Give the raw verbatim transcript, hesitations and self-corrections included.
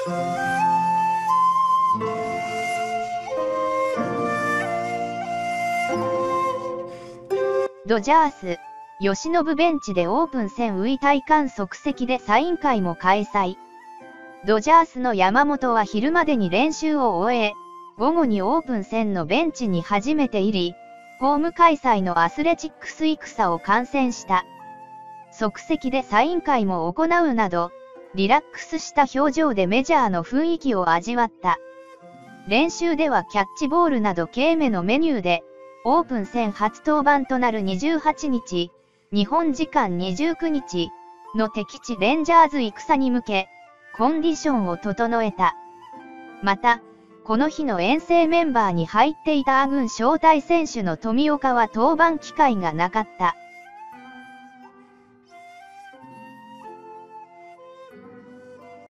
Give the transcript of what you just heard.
ドジャース、由伸ベンチでオープン戦ウィ体感即席でサイン会も開催。ドジャースの山本は昼までに練習を終え、午後にオープン戦のベンチに初めて入り、ホーム開催のアスレチックス戦を観戦した。即席でサイン会も行うなど、リラックスした表情でメジャーの雰囲気を味わった。練習ではキャッチボールなど軽めのメニューで、オープン戦初登板となるにじゅうはちにち、日本時間にじゅうくにちの敵地レンジャーズ戦に向け、コンディションを整えた。また、この日の遠征メンバーに入っていたア軍招待選手の富岡は登板機会がなかった。